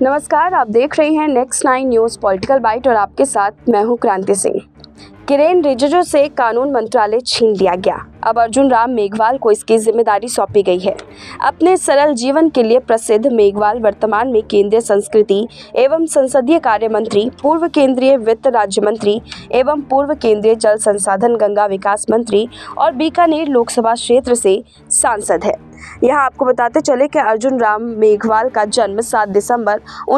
नमस्कार, आप देख रहे हैं नेक्स्ट 9 न्यूज़ पॉलिटिकल बाइट और आपके साथ मैं हूं क्रांति सिंह। किरेन रिजिजू से कानून मंत्रालय छीन लिया गया। अब अर्जुन राम मेघवाल को इसकी जिम्मेदारी सौंपी गई है। अपने सरल जीवन के लिए प्रसिद्ध मेघवाल वर्तमान में केंद्रीय संस्कृति एवं संसदीय कार्य मंत्री, पूर्व केंद्रीय वित्त राज्य मंत्री एवं पूर्व केंद्रीय जल संसाधन गंगा विकास मंत्री और बीकानेर लोकसभा क्षेत्र से सांसद है। यहाँ आपको बताते चले कि अर्जुन राम मेघवाल का जन्म 7 दिसंबर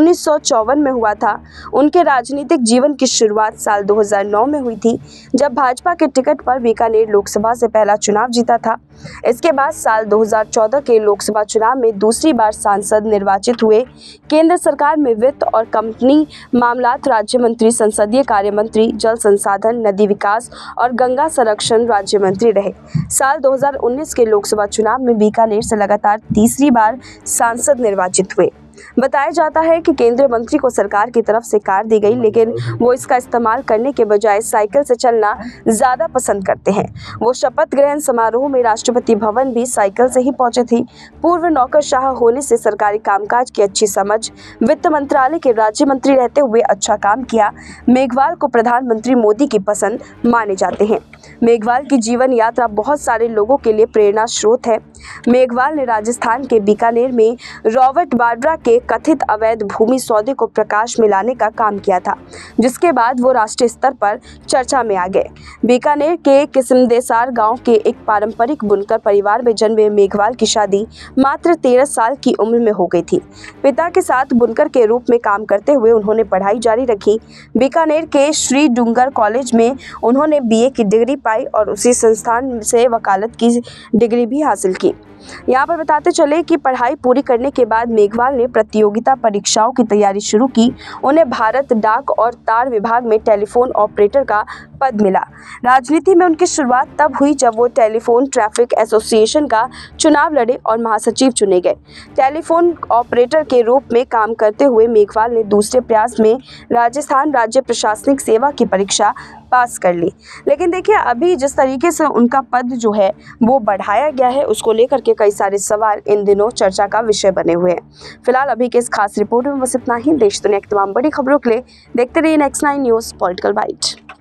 1954 में हुआ था। उनके राजनीतिक जीवन की शुरुआत साल 2009 में हुई थी, जब भाजपा के टिकट पर बीकानेर लोकसभा से पहला चुनाव जीता था। इसके बाद साल 2014 के लोकसभा चुनाव में दूसरी बार सांसद निर्वाचित हुए। केंद्र सरकार में वित्त और कंपनी मामलात राज्य मंत्री, संसदीय कार्य मंत्री, जल संसाधन, नदी विकास और गंगा संरक्षण राज्य मंत्री रहे। साल 2019 के लोकसभा चुनाव में बीकानेर से लगातार तीसरी बार सांसद निर्वाचित हुए। बताया जाता है कि केंद्रीय मंत्री को सरकार की तरफ से कार दी गई, लेकिन वो इसका इस्तेमाल करने के बजाय साइकिल से चलना ज्यादा पसंद करते हैं। वो शपथ ग्रहण समारोह में राष्ट्रपति भवन भी साइकिल से ही पहुंचे थे। पूर्व नौकरशाह होने से सरकारी कामकाज की अच्छी समझ, वित्त मंत्रालय के राज्य मंत्री रहते हुए अच्छा काम किया। मेघवाल को प्रधानमंत्री मोदी की पसंद माने जाते हैं। मेघवाल की जीवन यात्रा बहुत सारे लोगों के लिए प्रेरणा स्रोत है। मेघवाल ने राजस्थान के बीकानेर में रॉबर्ट वाड्रा के कथित अवैध भूमि सौदे को प्रकाश में लाने का काम किया था, जिसके बाद वो राष्ट्रीय स्तर पर चर्चा में आ गए। बीकानेर के किस्मदेसार गांव के एक पारंपरिक बुनकर परिवार में जन्मे मेघवाल की शादी मात्र 13 साल की उम्र में हो गई थी। पिता के साथ बुनकर के रूप में काम करते हुए उन्होंने पढ़ाई जारी रखी। बीकानेर के श्री डूंगर कॉलेज में उन्होंने BA की डिग्री पाई और उसी संस्थान से वकालत की डिग्री भी हासिल की। यहाँ पर बताते चले कि पढ़ाई पूरी करने के बाद मेघवाल ने प्रतियोगिता परीक्षाओं की तैयारी शुरू की। उन्हें भारत डाक और तार विभाग में टेलीफोन ऑपरेटर का पद मिला। राजनीति में उनकी शुरुआत तब हुई जब वो टेलीफोन ट्रैफिक एसोसिएशन का चुनाव लड़े और महासचिव चुने गए। टेलीफोन ऑपरेटर के रूप में काम करते हुए मेघवाल ने दूसरे प्रयास में राजस्थान राज्य प्रशासनिक सेवा की परीक्षा पास कर ली। लेकिन देखिए, अभी जिस तरीके से उनका पद जो है वो बढ़ाया गया है, उसको लेकर के कई सारे सवाल इन दिनों चर्चा का विषय बने हुए हैं। फिलहाल अभी के इस खास रिपोर्ट में बस इतना ही। देश दुनिया की तमाम बड़ी खबरों के लिए देखते रहिए नेक्स्ट 9 न्यूज़ पॉलिटिकल बाइट।